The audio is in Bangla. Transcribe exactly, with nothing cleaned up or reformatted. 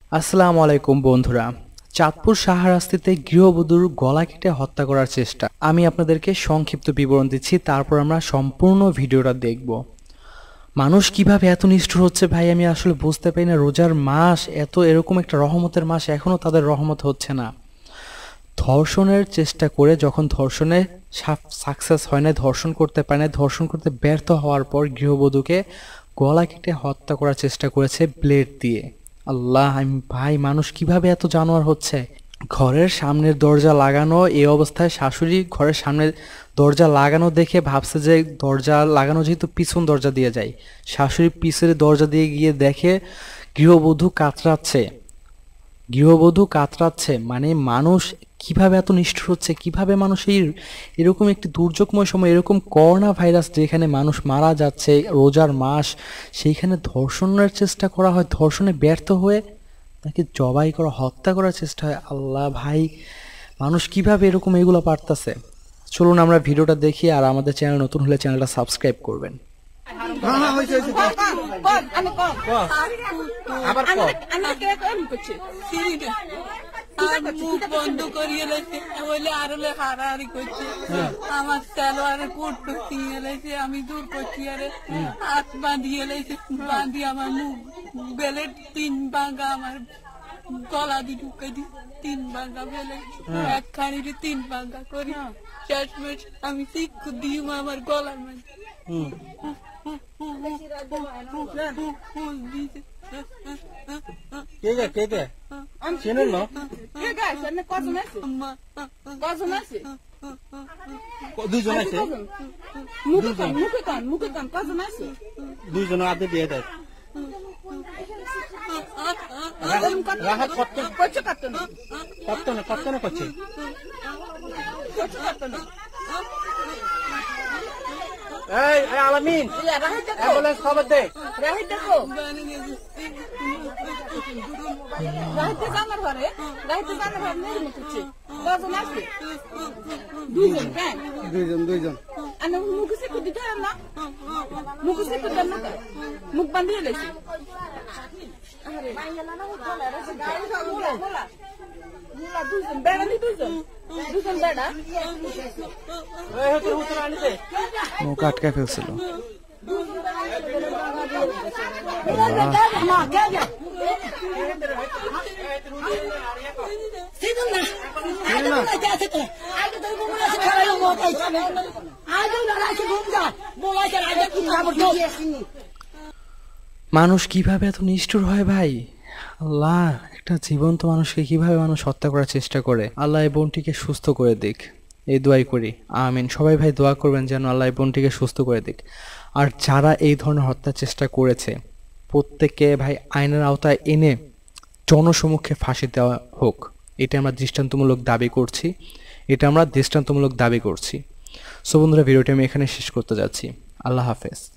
আসসালামু আলাইকুম বন্ধুরা। চাঁদপুর শাহরাস্তিতে গৃহবধূর গলা কেটে হত্যা করার চেষ্টা। আমি আপনাদেরকে সংক্ষিপ্ত বিবরণ দিচ্ছি, তারপর আমরা সম্পূর্ণ ভিডিওটা দেখব। মানুষ কিভাবে এত নিষ্ঠুর হচ্ছে ভাই, আমি আসলে বুঝতে পারি না। রোজার মাস, এত এরকম একটা রহমতের মাস, এখনও তাদের রহমত হচ্ছে না। ধর্ষণের চেষ্টা করে যখন ধর্ষণে সাকসেস হয় না, ধর্ষণ করতে পারে না, ধর্ষণ করতে ব্যর্থ হওয়ার পর গৃহবধূকে গলা কেটে হত্যা করার চেষ্টা করেছে ব্লেড দিয়ে। আল্লাহ, আমি ভাই, মানুষ কিভাবে এত জানোয়ার হচ্ছে। ঘরের সামনের দরজা লাগানো, এই অবস্থায় শাশুড়ি ঘরের সামনে দরজা লাগানো দেখে ভাবছে যে দরজা লাগানো যেহেতু পিছন দরজা দিয়ে যায়, শাশুড়ি পিছের দরজা দিয়ে গিয়ে দেখে গৃহবধূ কাতরাচ্ছে। গৃহবধূ কাতরাচ্ছে মানে মানুষ কিভাবে এত নিষ্ঠুর হচ্ছে, কিভাবে মানুষ এই এরকম একটি দুর্যোগময় সময়, এরকম করোনা ভাইরাস যেখানে মানুষ মারা যাচ্ছে, রোজার মাস, সেইখানে ধর্ষণের চেষ্টা করা হয়, ধর্ষণে ব্যর্থ হয়ে তাকে জবাই করা, হত্যা করার চেষ্টা হয়। আল্লাহ ভাই, মানুষ কিভাবে এরকম এগুলো পারতেছে। চলুন আমরা ভিডিওটা দেখি, আর আমাদের চ্যানেল নতুন হলে চ্যানেলটা সাবস্ক্রাইব করবেন। বন্ধ করিয়ে লাইছে বলে আরো হারাহারি করছে, আমার সালোয়ারে কোট পরিয়ে লাইছে, আমি দূর করছি, আরে হাত বাঁধিয়ে লাইছে, বাঁধি আমার মুখ বেলে তিন ভাঙা, আমার গলা দিয়ে ঢুকে দি তিন ভাঙা বেলে, এক খানিতে তিন ভাঙা করি, শেষমেশ আমি শিক্ষু দিই আমার গলার মধ্যে দুইজন আদে দিয়ে দেয়। কত করছে এই আলামিন, অ্যাম্বুলেন্স খবর দে। রাহিত দেখো, রাহিত জানার ঘরে, রাহিত জানার ঘরে নেই মুখছে। কজন আছে? দুইজন, কেন? দুইজন, দুইজন। আনে মুখে সে কুদি ধরে না, মুখে সে কুদি না, মুখ বাঁধিয়ে লেছে। আরে মাইয়ালা না হতো না, রে গাড়ি বলা বলা বলা দুইজন, বেড়ানি দুইজন, দুইজন বেড়া। এই হতো হতো আনিতে মুখ আটকে ফেলছিল। মানুষ কিভাবে এত নিষ্ঠুর হয় ভাই। আল্লাহ, একটা জীবন্ত মানুষকে কিভাবে মানুষ হত্যা করার চেষ্টা করে। আল্লাহ এই বোনটিকে সুস্থ করে দিক, এই দোয়াই করি, আমিন। সবাই ভাই দোয়া করবেন যেন আল্লাহ এই বোনটিকে সুস্থ করে দিক। আর যারা এই ধরনের হত্যার চেষ্টা করেছে প্রত্যেককে ভাই আইনের আওতায় এনে জনসমক্ষে ফাঁসি দেওয়া হোক, এটা আমরা দৃষ্টান্তমূলক দাবি করছি, এটা আমরা দৃষ্টান্তমূলক দাবি করছি। সো বন্ধুরা, ভিডিওটি আমি এখানে শেষ করতে যাচ্ছি। আল্লাহ হাফেজ।